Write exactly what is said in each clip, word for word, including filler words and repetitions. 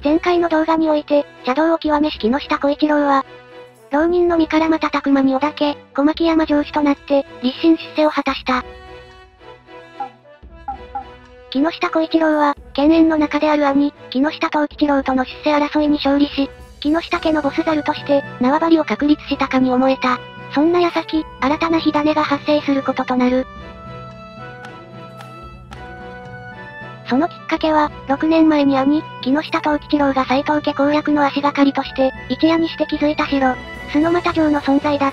前回の動画において、茶道を極めし木下小一郎は、浪人の身から瞬く間に織田家、小牧山城主となって、立身出世を果たした。木下小一郎は、犬猿の中である兄、木下藤吉郎との出世争いに勝利し、木下家のボス猿として、縄張りを確立したかに思えた。そんな矢先、新たな火種が発生することとなる。そのきっかけは、ろくねんまえに兄、木下藤吉郎が斎藤家攻略の足がかりとして、一夜にして築いた城、洲俣城の存在だった。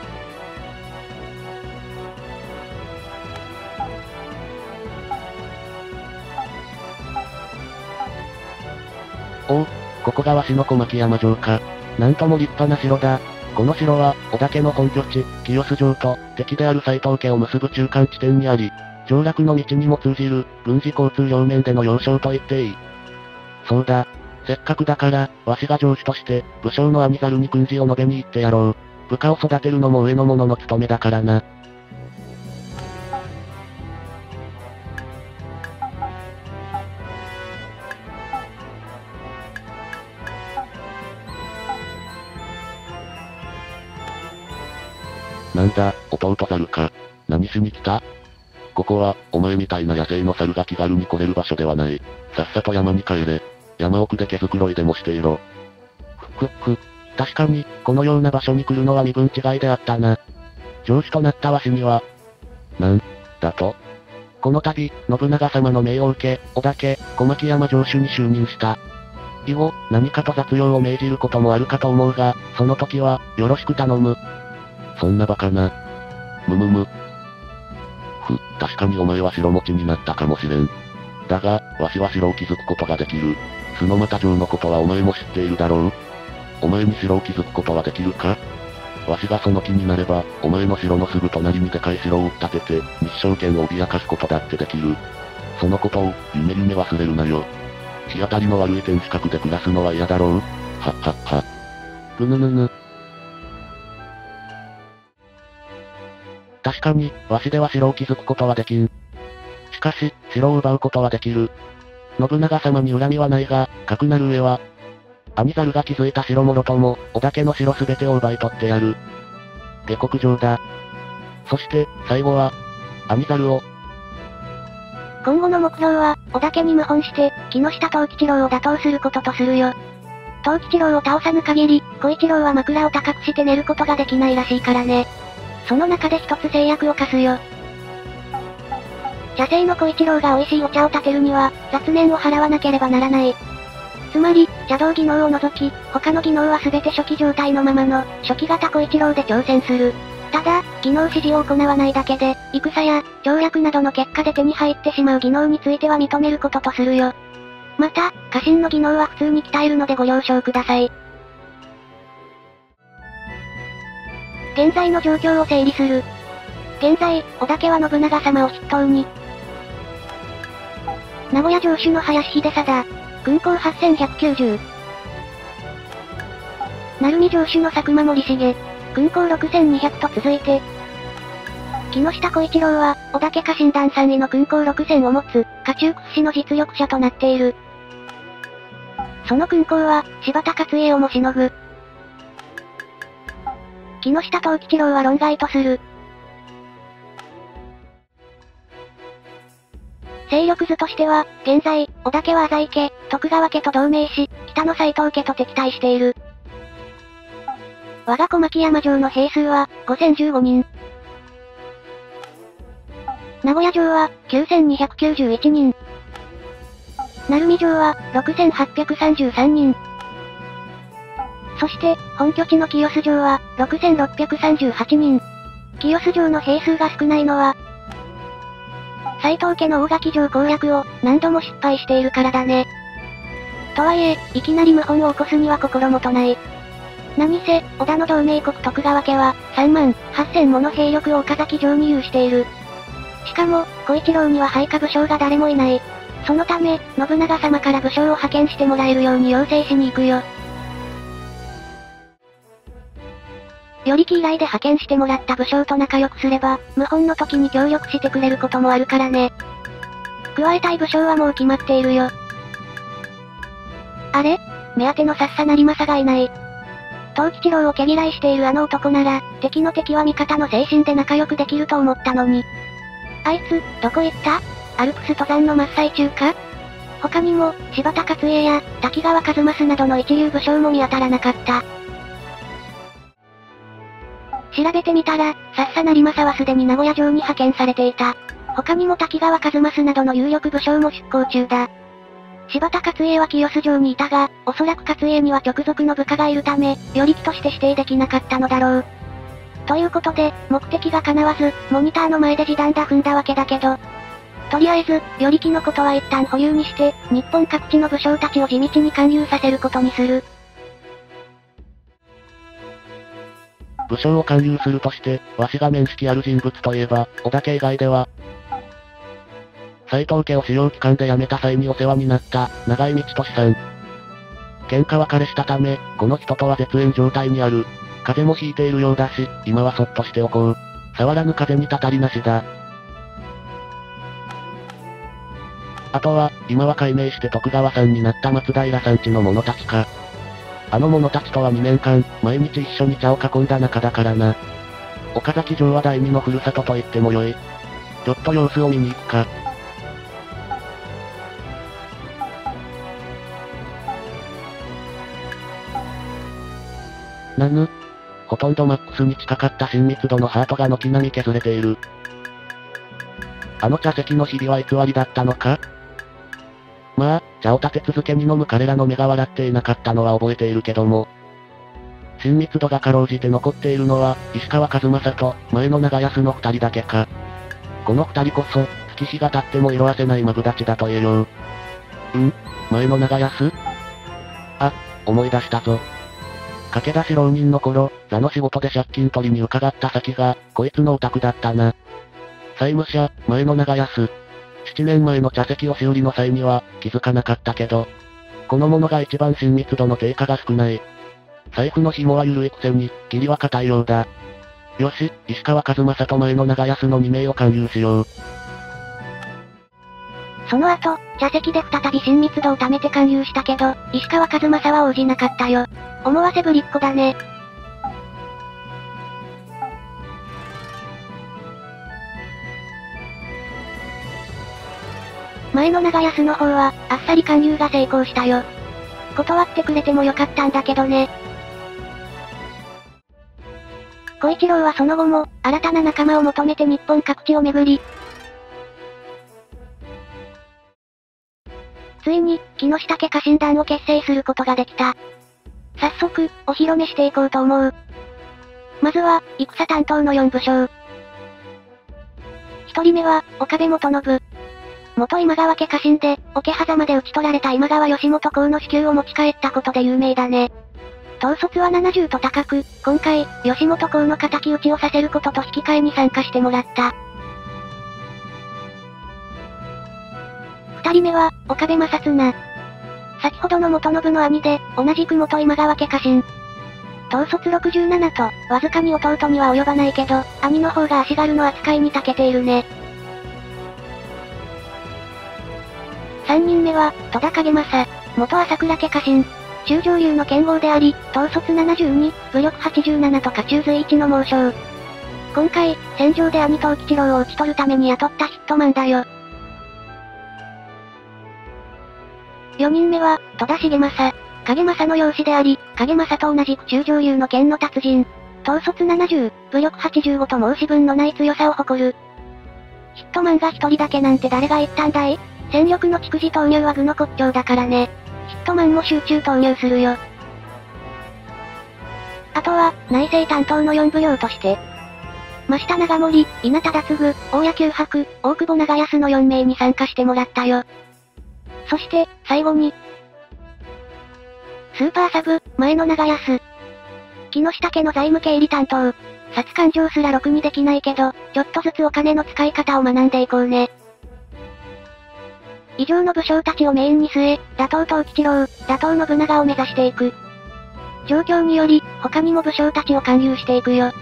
おお、ここがわしの小牧山城か。なんとも立派な城だ。この城は、織田家の本拠地、清洲城と、敵である斎藤家を結ぶ中間地点にあり、上洛の道にも通じる、軍事交通両面での要衝と言っていい。そうだ。せっかくだから、わしが城主として、武将の兄猿に訓示を述べに行ってやろう。部下を育てるのも上の者の務めだからな。なんだ、弟猿か。何しに来た？ここは、お前みたいな野生の猿が気軽に来れる場所ではない。さっさと山に帰れ。山奥で毛づくろいでもしていろ。 ふっふっふ。確かに、このような場所に来るのは身分違いであったな。城主となったわしには。 なんだと？ この度、信長様の命を受け、織田家、小牧山城主に就任した。以後、何かと雑用を命じることもあるかと思うが、その時は、よろしく頼む。 そんなバカな。むむむ。ふ、確かにお前は城持ちになったかもしれん。だが、わしは城を築くことができる。洲俣城のことはお前も知っているだろう？お前に城を築くことはできるか？わしがその気になれば、お前の城のすぐ隣にでかい城を建てて、日照権を脅かすことだってできる。そのことを、夢夢忘れるなよ。日当たりの悪い天守閣で暮らすのは嫌だろう？はっはっは。 ぐぬぬぬ。確かに、わしでは城を築くことはできん。しかし、城を奪うことはできる。信長様に恨みはないが、かくなる上は、兄猿が築いた城もろとも、織田家の城すべてを奪い取ってやる。下克上だ。そして、最後は、兄猿を。今後の目標は、織田家に謀反して、木下藤吉郎を打倒することとするよ。藤吉郎を倒さぬ限り、小一郎は枕を高くして寝ることができないらしいからね。その中で一つ制約を課すよ。茶聖の小一郎が美味しいお茶を立てるには、雑念を払わなければならない。つまり、茶道技能を除き、他の技能は全て初期状態のままの、初期型小一郎で挑戦する。ただ、技能指示を行わないだけで、戦や、調略などの結果で手に入ってしまう技能については認めることとするよ。また、家臣の技能は普通に鍛えるのでご了承ください。現在の状況を整理する。現在、織田家は信長様を筆頭に、名古屋城主の林秀貞、軍港はっせんひゃくきゅうじゅう。鳴海城主の佐久間森重、軍港ろくせんにひゃくと続いて、木下小一郎は、織田家家臣団さんいの軍港ろくせんを持つ、家中屈指の実力者となっている。その軍港は、柴田勝家をもしのぐ。木下藤吉郎は論外とする。勢力図としては、現在、織田家は浅井家、徳川家と同盟し、北の斎藤家と敵対している。我が小牧山城の兵数は、ごせんじゅうごにん。名古屋城は、きゅうせんにひゃくきゅうじゅういちにん。鳴海城は、ろくせんはっぴゃくさんじゅうさんにん。そして、本拠地の清洲城は、ろくせんろっぴゃくさんじゅうはちにん。清洲城の兵数が少ないのは、斎藤家の大垣城攻略を、何度も失敗しているからだね。とはいえ、いきなり謀反を起こすには心もとない。何せ、織田の同盟国徳川家は、さんまんはっせんもの兵力を岡崎城に有している。しかも、小一郎には配下武将が誰もいない。そのため、信長様から武将を派遣してもらえるように要請しに行くよ。与力以来で派遣してもらった武将と仲良くすれば、謀反の時に協力してくれることもあるからね。加えたい武将はもう決まっているよ。 あれ？目当てのさっさ成政がいない。藤吉郎を毛嫌いしているあの男なら、敵の敵は味方の精神で仲良くできると思ったのに。あいつ、どこ行った？アルプス登山の真っ最中か？他にも、柴田勝家や、滝川一益などの一流武将も見当たらなかった。調べてみたら、さっさ成政はすでに名古屋城に派遣されていた。他にも滝川一益などの有力武将も出向中だ。柴田勝家は清洲城にいたが、おそらく勝家には直属の部下がいるため、与力として指定できなかったのだろう。ということで、目的が叶わず、モニターの前で地団打踏んだわけだけど、とりあえず、与力のことは一旦保留にして、日本各地の武将たちを地道に勧誘させることにする。 武将を勧誘するとして、わしが面識ある人物といえば、織田家以外では、斎藤家を使用期間で辞めた際にお世話になった、長井道俊さん。喧嘩別れしたため、この人とは絶縁状態にある。風邪もひいているようだし、今はそっとしておこう。触らぬ風にたたりなしだ。あとは、今は改名して徳川さんになった松平さんちの者たちか。あの者たちとはにねんかん、毎日一緒に茶を囲んだ仲だからな。岡崎城は第二のふるさとと言ってもよい。ちょっと様子を見に行くか。なぬ？ほとんどマックスに近かった親密度のハートが軒並み削れている。あの茶席の日々は偽りだったのか？まあ、茶を立て続けに飲む彼らの目が笑っていなかったのは覚えているけども。親密度がかろうじて残っているのは、石川数正と、前の長安の二人だけか。この二人こそ、月日が経っても色褪せないマブダチだと言えよう。ん？前の長安？あ、思い出したぞ。駆け出し浪人の頃、座の仕事で借金取りに伺った先が、こいつのお宅だったな。債務者、前の長安。七年前の茶席押し売りの際には、気づかなかったけど、この者が一番親密度の低下が少ない。財布の紐は緩いくせに、義理は固いようだ。よし、石川数正と前の長安のに名を勧誘しよう。 その後、茶席で再び親密度を貯めて勧誘したけど、石川数正は応じなかったよ。思わせぶりっ子だね。前の長安の方は、あっさり勧誘が成功したよ。断ってくれてもよかったんだけどね。小一郎はその後も、新たな仲間を求めて日本各地を巡り、ついに、木下家家臣団を結成することができた。早速、お披露目していこうと思う。まずは、戦担当のよん武将。一人目は、岡部元信。元今川家家臣で、桶狭間で討ち取られた今川義元公の子宮を持ち帰ったことで有名だね。統率はななじゅうと高く、今回、義元公の敵討ちをさせることと引き換えに参加してもらった。二人目は、岡部正綱。先ほどの元信の兄で、同じく元今川家家臣。統率ろくじゅうななと、わずかに弟には及ばないけど、兄の方が足軽の扱いに長けているね。三人目は、戸田景政。元朝倉家家臣。中上流の剣豪であり、統率ななじゅうに、武力はちじゅうななとか中随一の猛将。今回、戦場で兄藤吉郎を討ち取るために雇ったヒットマンだよ。四人目は、戸田重政。影政の養子であり、影政と同じく中上流の剣の達人。統率ななじゅう、武力はちじゅうごと申し分のない強さを誇る。ヒットマンが一人だけなんて誰が言ったんだい？戦力の蓄次投入は具の骨頂だからね。ヒットマンも集中投入するよ。あとは、内政担当のよん武領として、真下長森、稲田達次、大谷九白、大久保長安のよん名に参加してもらったよ。そして、最後に、スーパーサブ、前の長安。木下家の財務経理担当。札勘定すらろくにできないけど、ちょっとずつお金の使い方を学んでいこうね。以上の武将たちをメインに据え、打倒藤吉郎、打倒信長を目指していく。状況により、他にも武将たちを勧誘していくよ。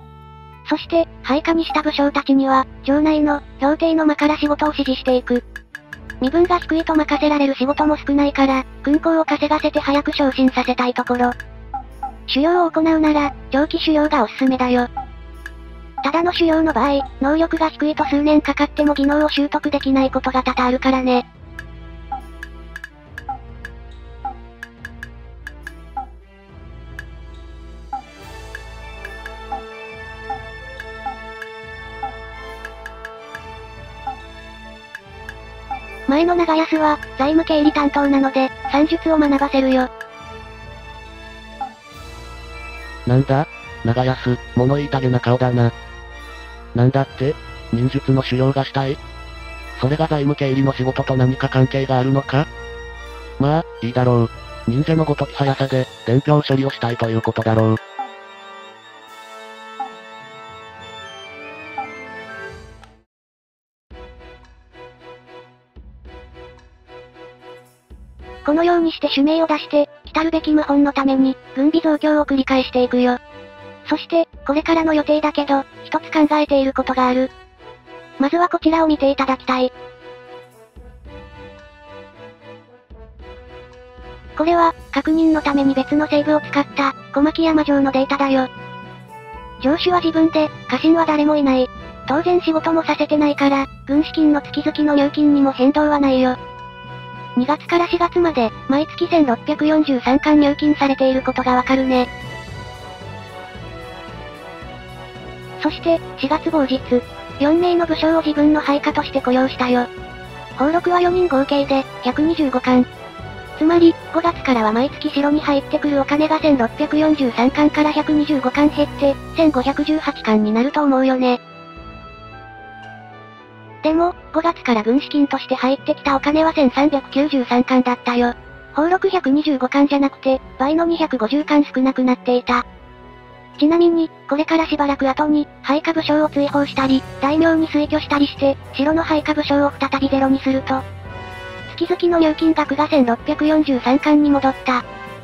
そして、配下にした武将たちには、城内の、標定の間から仕事を指示していく。 身分が低いと任せられる仕事も少ないから、勲功を稼がせて早く昇進させたいところ。修行を行うなら、長期修行がおすすめだよ。ただの修行の場合、能力が低いと数年かかっても技能を習得できないことが多々あるからね。前の長安は、財務経理担当なので、算術を学ばせるよ。 なんだ？長安、物言いたげな顔だな。なんだって？忍術の修行がしたい？それが財務経理の仕事と何か関係があるのか？まあ、いいだろう。忍者のごとき速さで、伝票処理をしたいということだろう。 このようにして主命を出して、来るべき謀反のために、軍備増強を繰り返していくよ。そして、これからの予定だけど、一つ考えていることがある。まずはこちらを見ていただきたい。これは、確認のために別のセーブを使った、小牧山城のデータだよ。城主は自分で、家臣は誰もいない。当然仕事もさせてないから、軍資金の月々の入金にも変動はないよ。にがつからしがつまで、毎月せんろっぴゃくよんじゅうさんかん入金されていることがわかるね。そして、しがつ某日、よんめいの武将を自分の配下として雇用したよ。俸禄はよにん合計で、ひゃくにじゅうごかん。つまり、ごがつからは毎月城に入ってくるお金がせんろっぴゃくよんじゅうさんかんからひゃくにじゅうごかん減って、せんごひゃくじゅうはちかんになると思うよね。でも、ごがつから軍資金として入ってきたお金はせんさんびゃくきゅうじゅうさんかんだったよ。俸禄ひゃくにじゅうごかんじゃなくて、倍のにひゃくごじゅうかん少なくなっていた。ちなみに、これからしばらく後に、配下武将を追放したり、大名に推挙したりして、城の配下武将を再びゼロにすると、月々の入金額がせんろっぴゃくよんじゅうさんかんに戻った。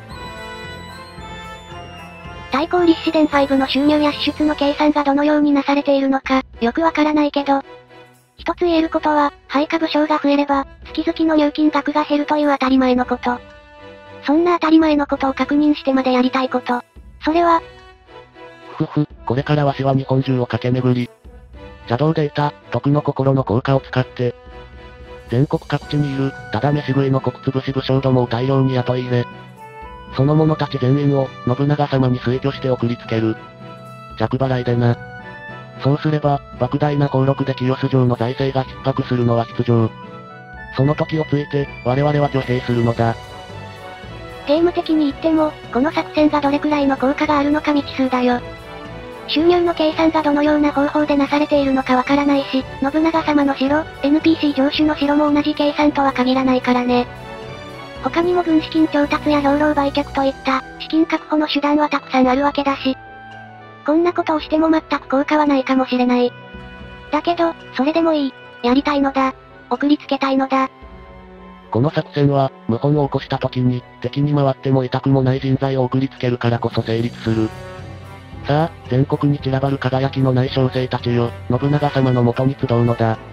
対抗立志伝ごの収入や支出の計算がどのようになされているのか、よくわからないけど、一つ言えることは、配下武将が増えれば、月々の入金額が減るという当たり前のこと。そんな当たり前のことを確認してまでやりたいこと。それは、 ふふ、これからわしは日本中を駆け巡り、邪道データ、徳の心の効果を使って、全国各地にいる、ただ飯食いの国潰し武将どもを大量に雇い入れ、その者たち全員を、信長様に推挙して送りつける。着払いでな。そうすれば、莫大な俸禄で清洲城の財政が逼迫するのは必定。その時をついて、我々は挙兵するのだ。 ゲーム的に言っても、この作戦がどれくらいの効果があるのか未知数だよ。収入の計算がどのような方法でなされているのかわからないし、信長様の城、エヌピーシー 城主の城も同じ計算とは限らないからね。他にも軍資金調達や兵糧売却といった、資金確保の手段はたくさんあるわけだし、こんなことをしても全く効果はないかもしれない。だけど、それでもいい。やりたいのだ。送りつけたいのだ。 この作戦は、謀反を起こした時に、敵に回っても痛くもない人材を送りつけるからこそ成立する。さあ、全国に散らばる輝きのない将星たちよ、信長様のもとに集うのだ。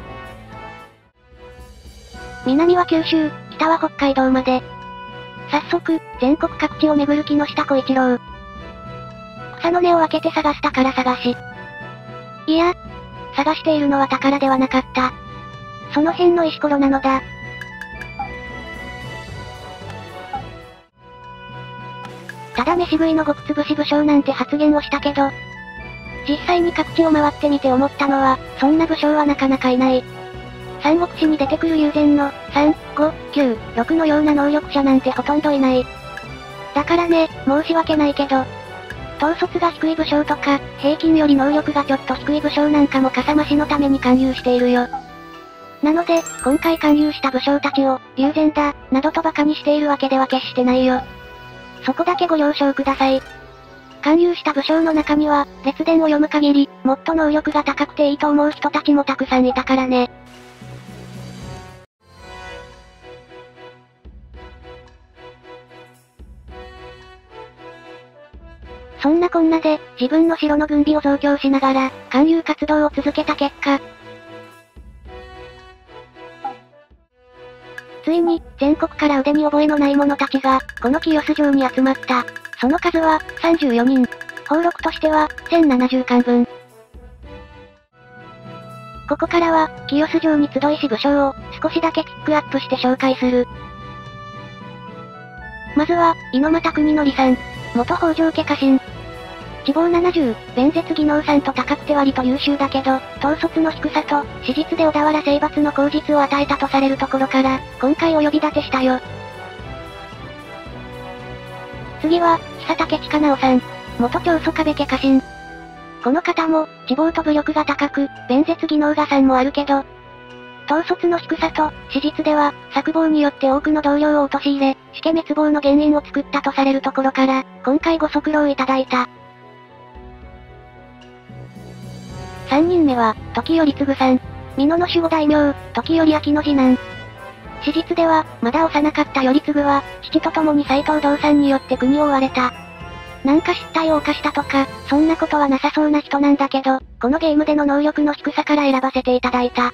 南は九州、北は北海道まで。早速、全国各地を巡る木下小一郎。草の根を分けて探す宝探し。いや、探しているのは宝ではなかった。その辺の石ころなのだ。ただ飯食いの極潰し武将なんて発言をしたけど、実際に各地を回ってみて思ったのは、そんな武将はなかなかいない。三国志に出てくる友禅の、さん、ご、きゅう、ろくのような能力者なんてほとんどいない。だからね、申し訳ないけど、統率が低い武将とか、平均より能力がちょっと低い武将なんかもかさ増しのために勧誘しているよ。なので、今回勧誘した武将たちを、友禅だ、などと馬鹿にしているわけでは決してないよ。そこだけご了承ください。勧誘した武将の中には、列伝を読む限り、もっと能力が高くていいと思う人たちもたくさんいたからね。そんなこんなで、自分の城の軍備を増強しながら、勧誘活動を続けた結果、 全国から腕に覚えのない者たちが、この清洲城に集まった。その数は、さんじゅうよにん。俸禄としては、せんななじゅうかんぶん。ここからは、清洲城に集いし武将を、少しだけピックアップして紹介する。まずは、猪俣国則さん。元北条家家臣。地方ななじゅう、弁舌技能さんと高くて割と優秀だけど、統率の低さと、史実で小田原征伐の口実を与えたとされるところから、今回お呼び立てしたよ。次は、久竹親直さん。元長宗我部家家臣。この方も、地方と武力が高く、弁舌技能がさんもあるけど、統率の低さと、史実では、策謀によって多くの同僚を陥れ、死家滅亡の原因を作ったとされるところから、今回ご足労いただいた。さんにんめは、時頼継さん。美濃の守護大名、時頼明の次男。史実では、まだ幼かった頼継は、父と共に斎藤道さんによって国を追われた。なんか失態を犯したとか、そんなことはなさそうな人なんだけど、このゲームでの能力の低さから選ばせていただいた。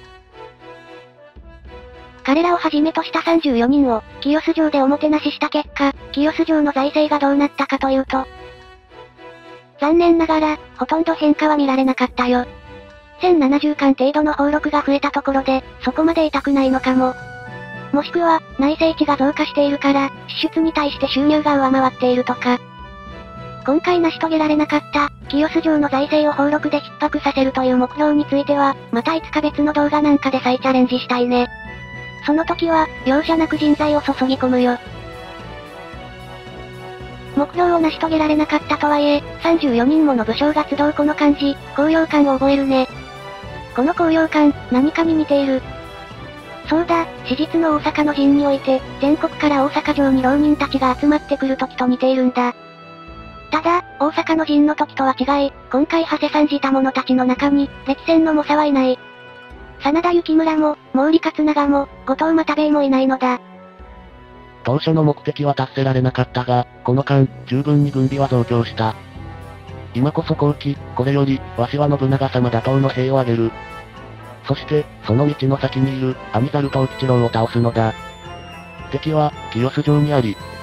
彼らをはじめとしたさんじゅうよにんを、清洲城でおもてなしした結果、清洲城の財政がどうなったかというと、残念ながら、ほとんど変化は見られなかったよ。せんななじゅうかん程度の俸禄が増えたところで、そこまで痛くないのかも。もしくは、内政地が増加しているから、支出に対して収入が上回っているとか。今回成し遂げられなかった、清洲城の財政を俸禄で逼迫させるという目標については、またいつか別の動画なんかで再チャレンジしたいね。その時は、容赦なく人材を注ぎ込むよ。目標を成し遂げられなかったとはいえ、さんじゅうよにんもの武将が集うこの感じ、高揚感を覚えるね。この高揚感、何かに似ている。そうだ、史実の大阪の陣において、全国から大阪城に浪人たちが集まってくる時と似ているんだ。ただ、大阪の陣の時とは違い、今回長谷さんじた者たちの中に、歴戦の猛者はいない。真田幸村も、毛利勝長も、後藤又兵衛もいないのだ。 当初の目的は達せられなかったが、この間、十分に軍備は増強した。今こそ後期、これより、わしは信長様打倒の兵を挙げる。そして、その道の先にいる、兄猿藤吉郎を倒すのだ。敵は、清洲城にあり、